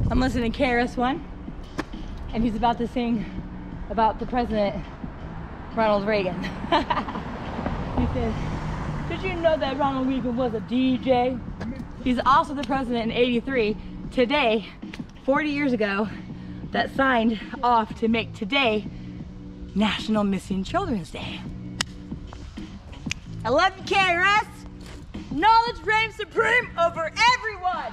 I'm listening to KRS-One, and he's about to sing about the President, Ronald Reagan. He says, did you know that Ronald Reagan was a DJ? He's also the president in '83, today, 40 years ago, that signed off to make today National Missing Children's Day. I love you, KRS. Knowledge reigns supreme over everyone.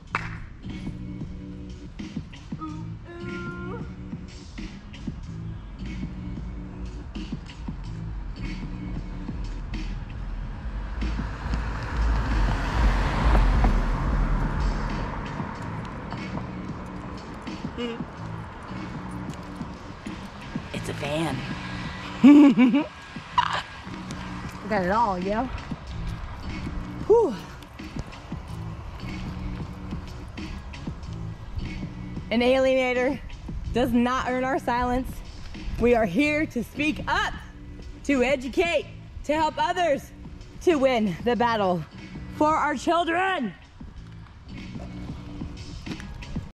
It's a fan. We got it all, yo. Whew. An alienator does not earn our silence. We are here to speak up, to educate, to help others, to win the battle for our children.